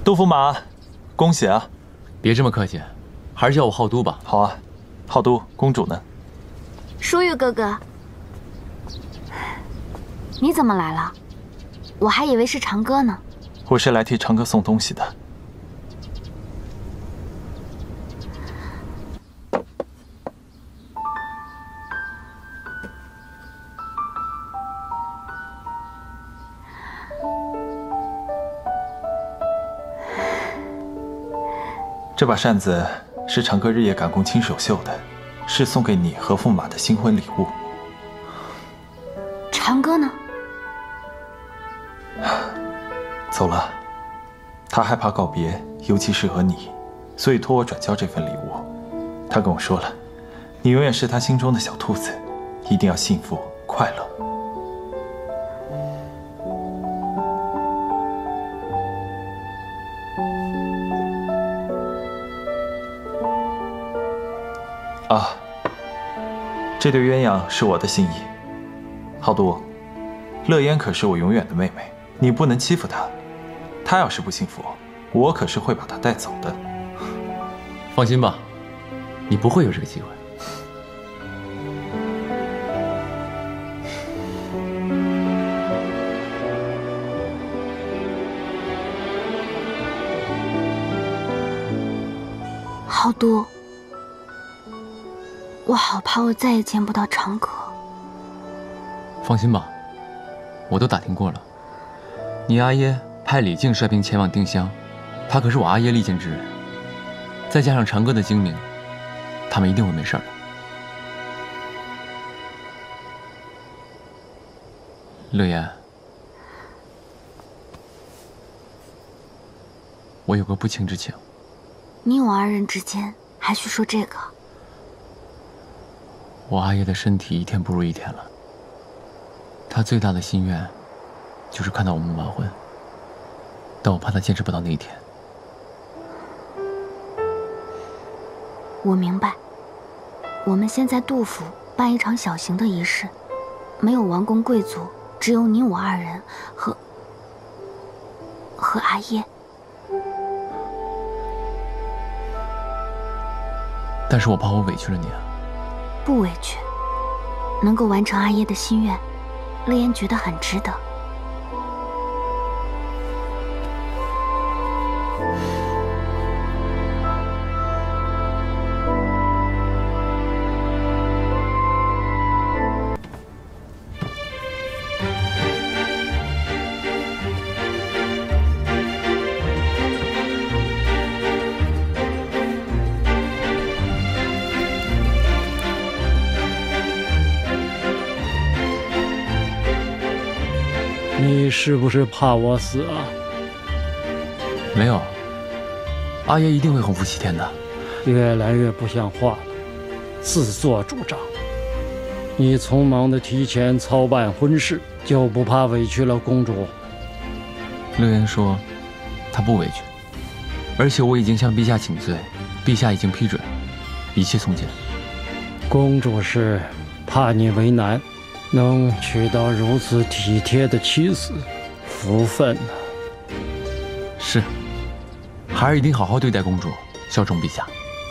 杜驸马，恭喜啊！ 别这么客气，还是叫我浩都吧。 好啊，浩都，公主呢？ 舒玉哥哥，你怎么来了？我还以为是长歌呢。 我是来替长歌送东西的。这把扇子是长歌日夜赶工亲手绣的，是送给你和驸马的新婚礼物。 长歌呢？ 走了，他害怕告别，尤其是和你，所以托我转交这份礼物。他跟我说了，你永远是他心中的小兔子，一定要幸福快乐。啊，这对鸳鸯是我的心意。浩都，乐嫣可是我永远的妹妹，你不能欺负她。她要是不幸福，我可是会把她带走的。 放心吧，你不会有这个机会。 浩都，我好怕我再也见不到长歌。 放心吧，我都打听过了，你阿耶派李靖率兵前往定襄，他可是我阿耶力荐之人，再加上长歌的精明，他们一定会没事的。乐言，我有个不情之请。 你我二人之间还需说这个？ 我阿爷的身体一天不如一天了，他最大的心愿就是看到我们完婚，但我怕他坚持不到那一天。 我明白，我们先在杜府办一场小型的仪式，没有王公贵族，只有你我二人和阿耶。 但是我怕我委屈了你啊。 不委屈，能够完成阿耶的心愿，乐言觉得很值得。 你是不是怕我死啊？ 没有，阿爷一定会洪福齐天的。 越来越不像话了，自作主张。你匆忙的提前操办婚事，就不怕委屈了公主？ 乐言说，他不委屈，而且我已经向陛下请罪，陛下已经批准，一切从简。 公主是怕你为难。能娶到如此体贴的妻子，福分啊！ 是，孩儿一定好好对待公主，效忠陛下。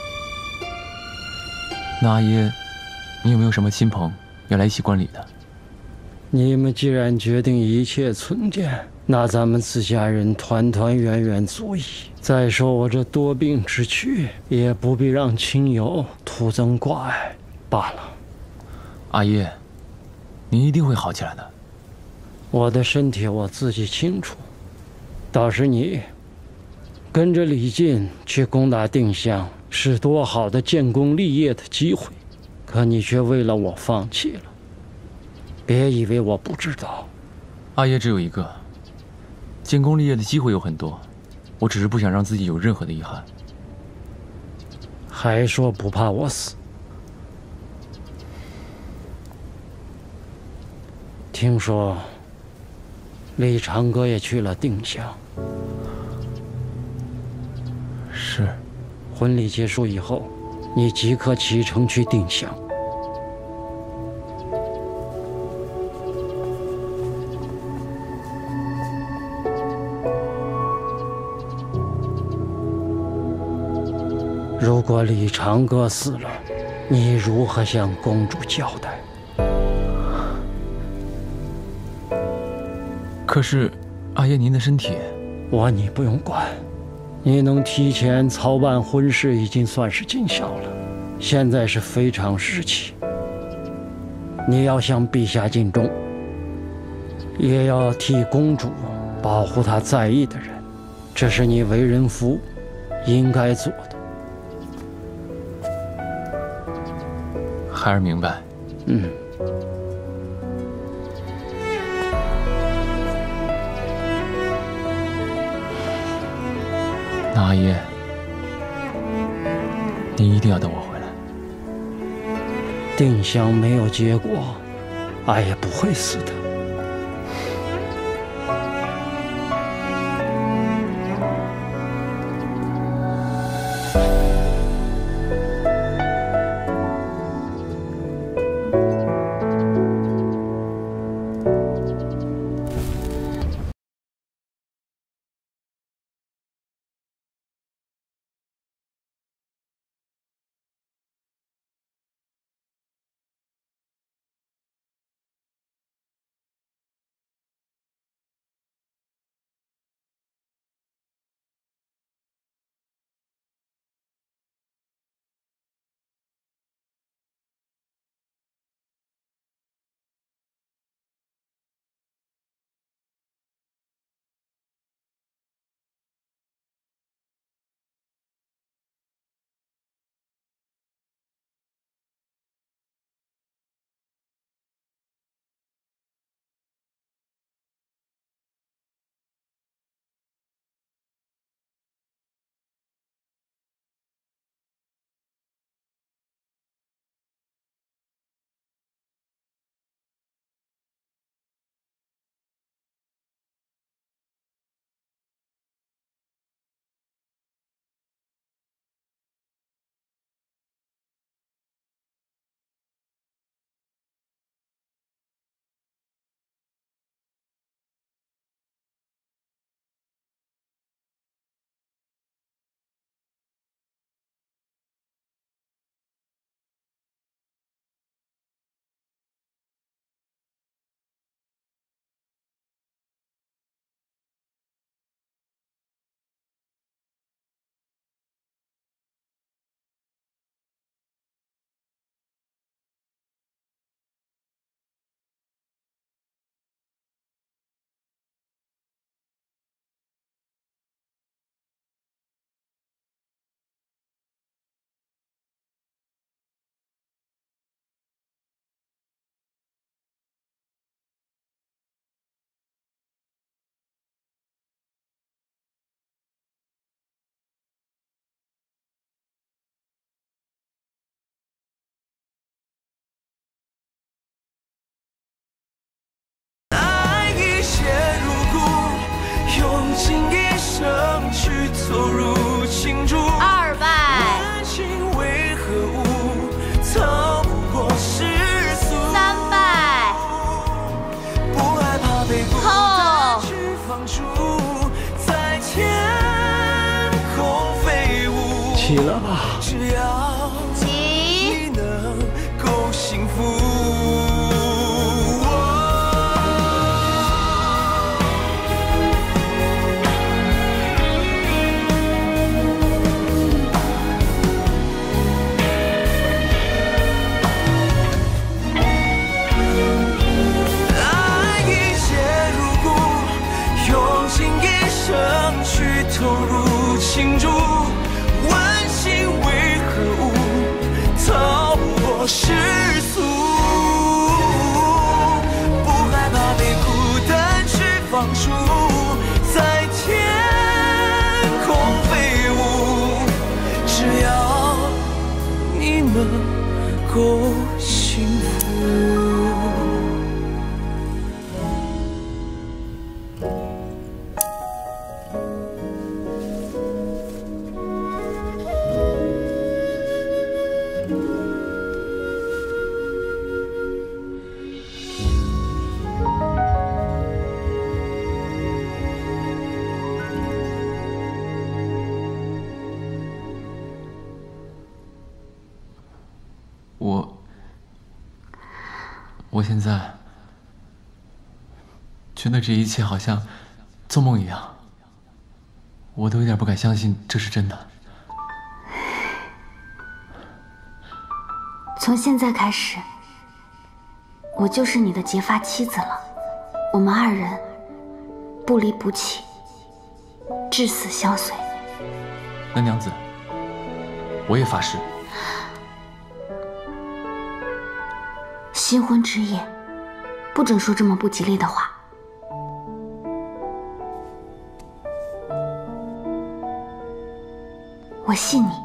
那阿耶，你有没有什么亲朋要来一起观礼的？ 你们既然决定一切从简，那咱们自家人团团圆圆足矣。再说我这多病之躯，也不必让亲友徒增挂碍罢了。 阿耶。你一定会好起来的。 我的身体我自己清楚，倒是你跟着李靖去攻打定襄，是多好的建功立业的机会，可你却为了我放弃了。别以为我不知道。 阿爷只有一个，建功立业的机会有很多，我只是不想让自己有任何的遗憾。 还说不怕我死？听说李长歌也去了定襄。 是。 婚礼结束以后，你即刻启程去定襄。 如果李长歌死了，你如何向公主交代？ 可是，阿爷您的身体， 你不用管，你能提前操办婚事已经算是尽孝了。现在是非常时期，你要向陛下尽忠，也要替公主保护她在意的人，这是你为人夫应该做的。 孩儿明白。那阿爷，您一定要等我回来。 定香没有结果，阿爷不会死的。 走入情中， 二拜， 温情为何物？逃不过世俗。 三拜， 不害怕被孤单去放逐，在天空飞舞。 起了吧， 只要你能够幸福。投入情中，温馨为何物？逃不过世俗，不害怕被孤单去放逐，在天空飞舞。只要你能够幸福。 我现在觉得这一切好像做梦一样，我都有点不敢相信这是真的。 从现在开始，我就是你的结发妻子了。我们2人不离不弃，至死相随。 那娘子，我也发誓。 新婚之夜，不准说这么不吉利的话。我信你。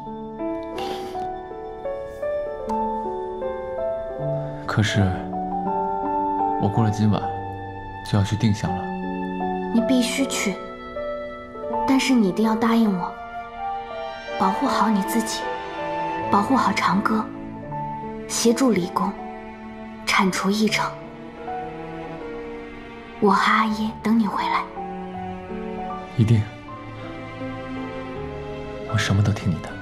可是，我过了今晚就要去定襄了。 你必须去，但是你一定要答应我，保护好你自己，保护好长歌，协助李公铲除异常。我和阿耶等你回来。 一定，我什么都听你的。